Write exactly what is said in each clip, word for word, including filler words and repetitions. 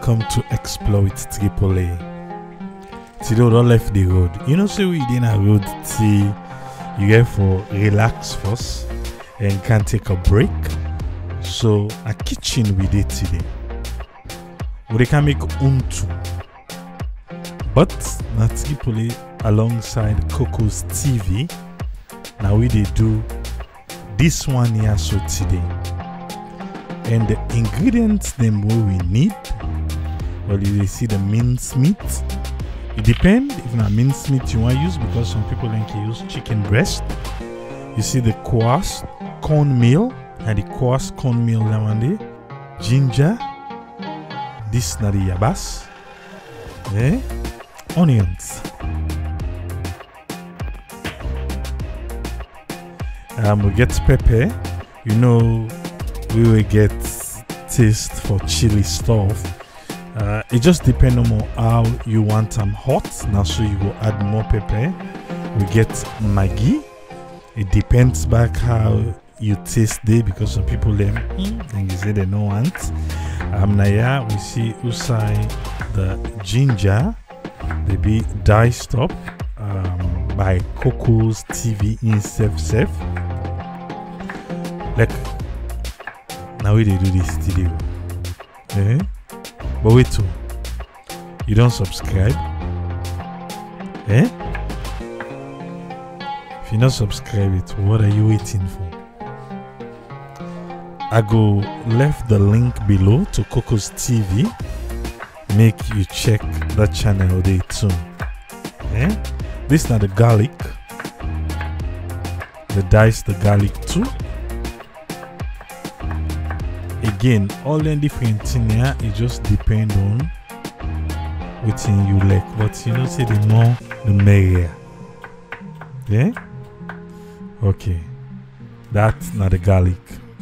welcome to Exploit Triple A. Today we don't left the road. You know, so we did a road till you get for relax first and can take a break. So a kitchen we did today. We can make untu, but not Triple A alongside Coco's T V. Now we did do this one here so today. And the ingredients them what we need, well, you see the minced meat. It depends if not minced meat you want to use, because some people like to use chicken breast. You see the coarse cornmeal and the coarse cornmeal lemon, ginger. This na the yabas, eh? Onions. Um, we get pepper. You know. We will get taste for chili stuff. Uh, it just depends on how you want them hot. Now, so you will add more pepper. We get Maggi. It depends back how you taste it, because some people them mm, and you say they don't want. Um, now yeah, we see usai the ginger. They be diced up um, by Coco's T V in Sef Sef. Like. Now we they do this studio, eh? But wait too, you don't subscribe, eh? If you not subscribe it, what are you waiting for? I go left the link below to Coco's T V. Make you check that channel there too, eh? This is not the garlic. The dice the garlic too. Again, all the different things here, it just depends on what thing you like. But you know, say the more, the merrier. Yeah? Okay. That's not the garlic.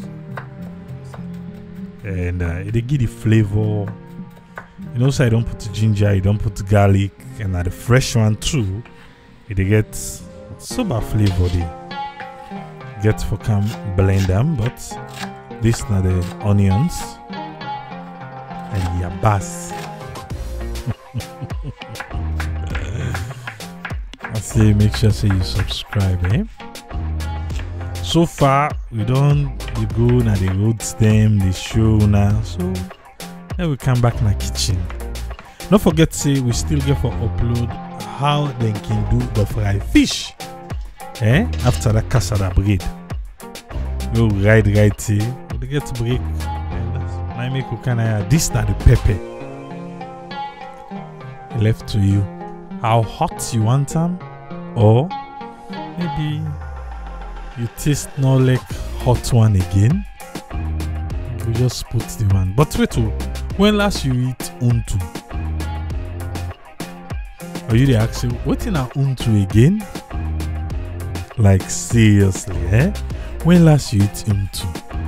And uh, it give the flavor. You know, so I don't put ginger, I don't put garlic, and now the fresh one too. It gets super flavor there. Get for come blend them, but this are the onions and the yabas. I say make sure say you subscribe, eh? So far we don't we go na the roads them, the show now. So then we come back in the kitchen. Don't forget say we still get for upload how they can do the fried fish. Eh? After the cassava bread. You right right here. They get to break. I make you kind of this now the pepper. Left to you. How hot you want them, or maybe you taste no like hot one again. We just put the one. But wait, when last you eat untu? Are you the actual what in a untu again? Like seriously, eh? When last you eat untu?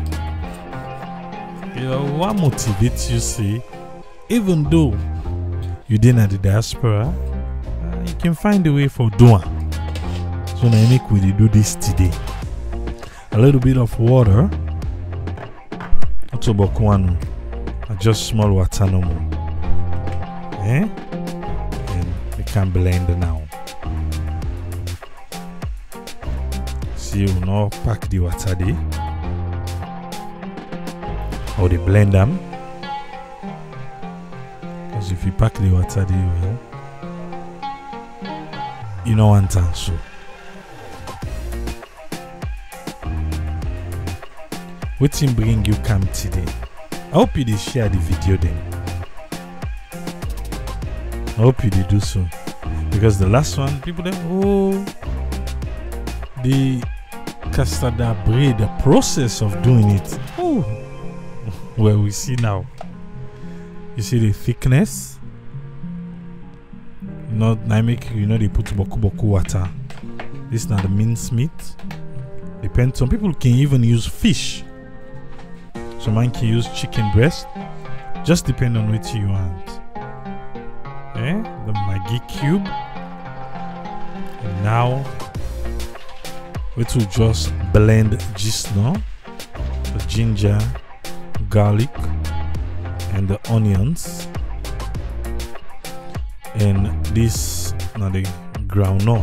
You know, what motivates you, see, even though you didn't at the diaspora, uh, you can find a way for doing. So now I make we do this today. A little bit of water. Otobokwanu. Just small water no more. Eh? And we can blend now. See, you now pack the water there. Or they blend them, because if you pack the water there, you know one time so. What him bring you come today? I hope you did share the video then. I hope you did do so, because the last one people then oh the cassava bread, the process of doing it. Oh. Where we see now, you see the thickness. You know, I make you know they put boku boku water. This is not the minced meat. Depends. Some people can even use fish. Some man can use chicken breast. Just depend on what you want. Eh? The Maggi cube. And now we will just blend just now the ginger, garlic, and the onions and this now the groundnut.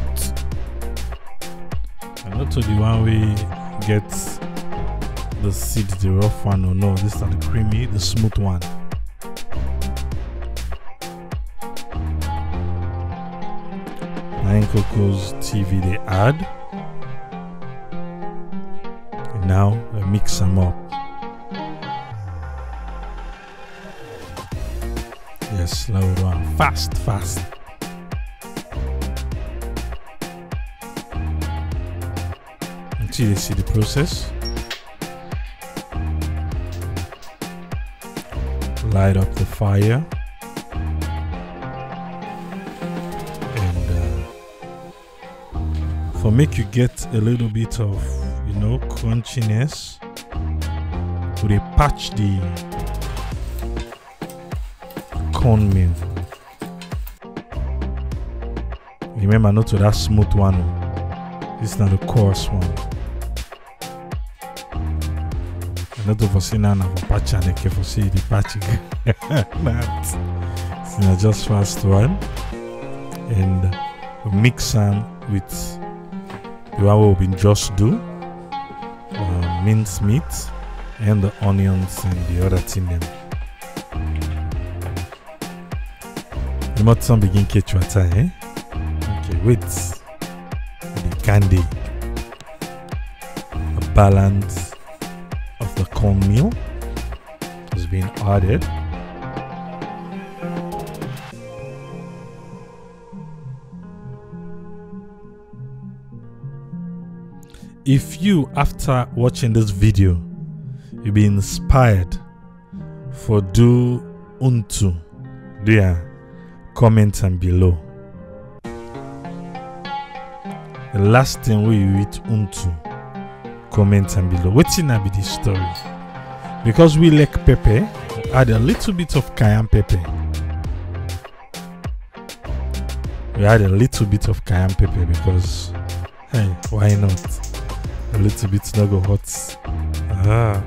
And not to the one we get the seed, the rough one, or no, this is the creamy, the smooth one. Nine Coco's T V they add, and now I mix them up. Yes, loud one, fast, fast. Until you see the process. Light up the fire. And uh, for make you get a little bit of, you know, crunchiness, we patch the cornmeal. Remember, not to that smooth one. This is not the coarse one. Not to foresee none of a patch and a for see the patch. That's it's just fast one. And we mix them with the one we've been just do. Uh, minced meat and the onions and the other thing them. You must some begin catch water, eh? Okay, wait. The candy. A balance of the cornmeal is being added. If you, after watching this video, you be inspired for do unto, there, comment and below. The last thing we eat unto, comment and below. What's in be this story? Because we like pepper, add a little bit of cayenne pepper. We add a little bit of cayenne pepper because, hey, why not? A little bit no go hot. Ah.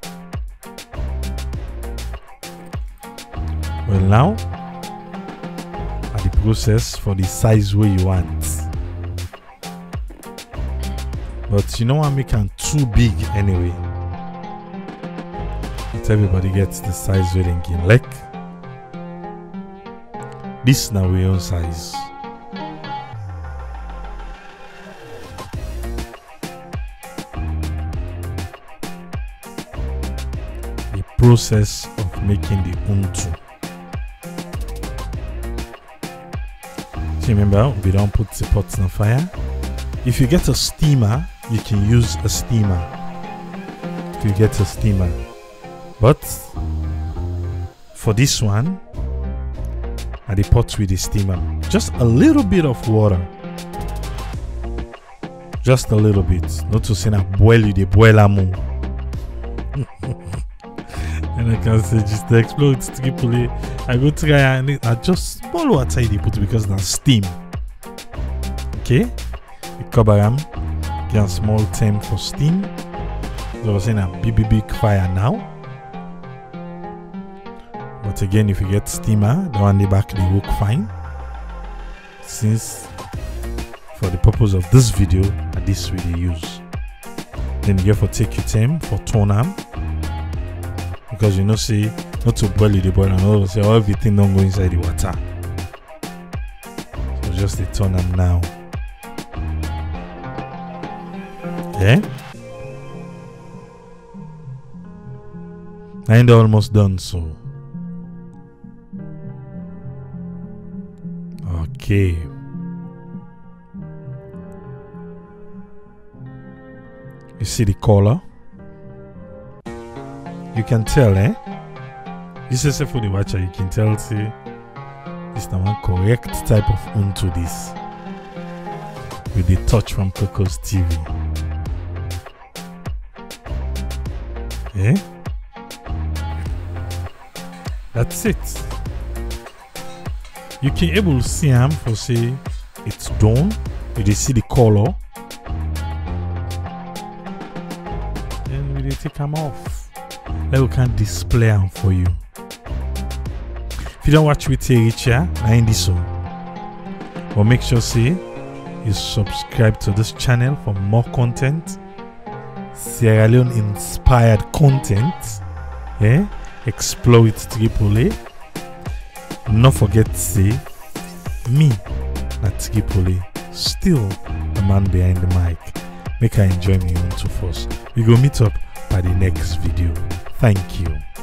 Well, now at the process for the size where you want. But you know what, make them too big anyway. Not everybody gets the size where they can like. This now we own size. The process of making the untu. So remember, we don't put the pots on fire. If you get a steamer, you can use a steamer. If you get a steamer. But for this one, I the pot with the steamer. Just a little bit of water. Just a little bit. Not to say na boil you the boil amu. And I can say just to explode triply. I go try and I just small water they put because na steam. Okay? You cover them. Get a small time for steam. So I was saying a big big fire now. But again, if you get steamer, the one in the back they work fine. Since for the purpose of this video, this way they use. Then you have to take your time for turn them. Because you know see not to boil it, the boil and all say oh, everything don't go inside the water. So just they turn them now. Yeah? And almost done so. Okay. You see the color? You can tell, eh? This is for the watcher, you can tell, see, this is the one correct type of unto this. With the touch from Coco's T V. Eh? That's it. You can able to see them for say it's done. You can see the color. Then we take them off. Then we can display them for you. If you don't watch with here, I end this one. But make sure say you subscribe to this channel for more content, Sierra Leone inspired content. Eh? Explore with Triple A. Not forget to say me at Triple A, still the man behind the mic. Make I enjoy me own to first. We go meet up by the next video. Thank you.